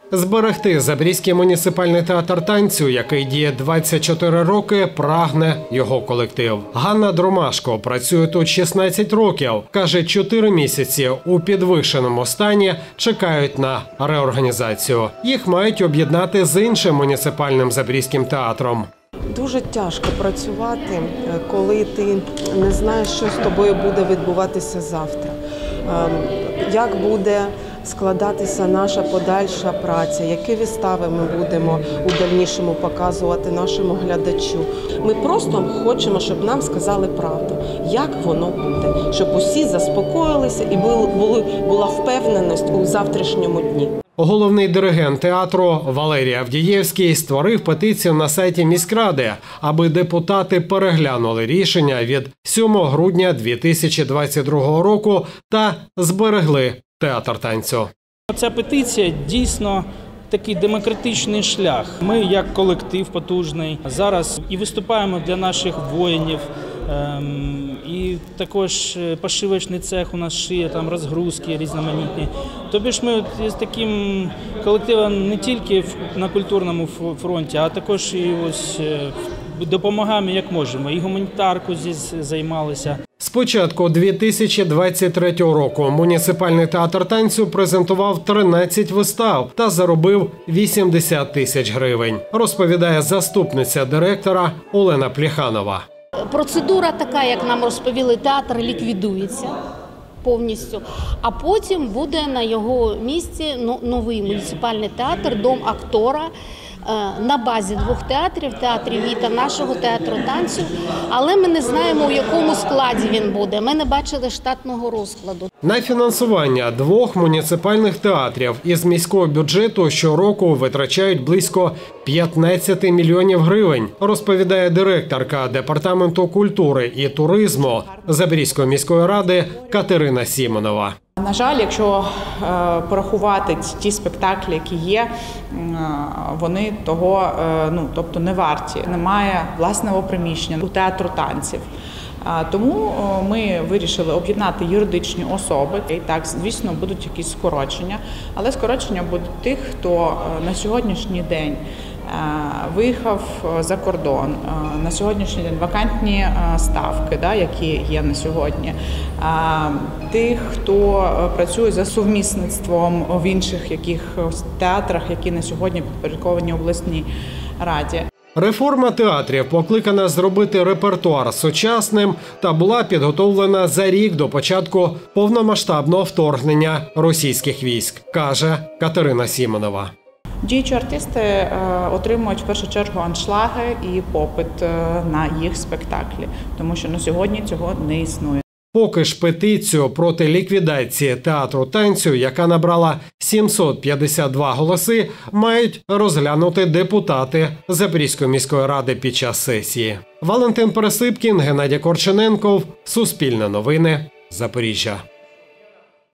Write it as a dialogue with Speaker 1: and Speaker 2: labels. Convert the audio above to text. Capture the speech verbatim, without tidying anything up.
Speaker 1: Зберегти Запорізький муніципальний театр танцю, який діє двадцять чотири роки, прагне його колектив. Ганна Дромашко працює тут шістнадцять років. Каже, чотири місяці у підвищеному стані чекають на реорганізацію. Їх мають об'єднати з іншим муніципальним Запорізьким театром.
Speaker 2: Дуже тяжко працювати, коли ти не знаєш, що з тобою буде відбуватися завтра. Як буде складатися наша подальша праця, які вистави ми будемо у дальнішому показувати нашому глядачу. Ми просто хочемо, щоб нам сказали правду, як воно буде, щоб усі заспокоїлися і була впевненість у завтрашньому дні.
Speaker 1: Головний диригент театру Валерій Авдієвський створив петицію на сайті міськради, аби депутати переглянули рішення від сьомого грудня дві тисячі двадцять другого року та зберегли театр танцю.
Speaker 3: Ця петиція дійсно такий демократичний шлях. Ми як колектив потужний зараз і виступаємо для наших воїнів. І також пошивочний цех у нас шиє, там розгрузки різноманітні. Тобі ж ми з таким колективом не тільки на культурному фронті, а також і ось допомагаємо як можемо. І гуманітарку здесь займалися.
Speaker 1: З початку дві тисячі двадцять третього року муніципальний театр танцю презентував тринадцять вистав та заробив вісімдесят тисяч гривень, розповідає заступниця директора Олена Плеханова.
Speaker 4: Процедура така, як нам розповіли, театр ліквідується повністю, а потім буде на його місці новий муніципальний театр, дом актора, на базі двох театрів, театрів Віта, нашого театру танцю, але ми не знаємо, у якому складі він буде. Ми не бачили штатного розкладу.
Speaker 1: На фінансування двох муніципальних театрів із міського бюджету щороку витрачають близько п'ятнадцять мільйонів гривень, розповідає директорка Департаменту культури і туризму Запорізької міської ради Катерина Сімонова.
Speaker 5: На жаль, якщо е, порахувати ті спектаклі, які є, е, вони того, е, ну, тобто не варті. Немає власного приміщення у театру танців. Е, тому е, ми вирішили об'єднати юридичні особи. І так, звісно, будуть якісь скорочення, але скорочення будуть тих, хто е, на сьогоднішній день виїхав за кордон, на сьогоднішній день вакантні ставки, да, які є на сьогодні, тих, хто працює за сумісництвом в інших якихось театрах, які на сьогодні підпорядковані обласній раді.
Speaker 1: Реформа театрів покликана зробити репертуар сучасним та була підготовлена за рік до початку повномасштабного вторгнення російських військ, каже Катерина Сімонова.
Speaker 5: Діючі артисти отримують в першу чергу аншлаги і попит на їх спектаклі, тому що на сьогодні цього не існує.
Speaker 1: Поки ж петицію проти ліквідації театру танцю, яка набрала сімсот п'ятдесят два голоси, мають розглянути депутати Запорізької міської ради під час сесії. Валентин Пересипкін, Геннадій Корчененков, Суспільне новини, Запоріжжя.